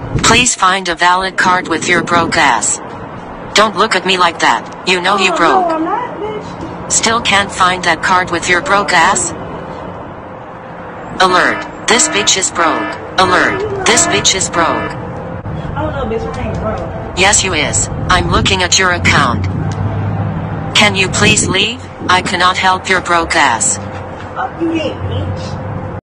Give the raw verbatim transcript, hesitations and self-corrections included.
Please find a valid card with your broke ass. Don't look at me like that. You know you broke. No, I'm not, bitch. Still can't find that card with your broke ass? Alert. This bitch is broke. Alert. This bitch is broke. I don't know, bitch. I ain't broke. Yes, you is. I'm looking at your account. Can you please leave? I cannot help your broke ass. Fuck you, bitch.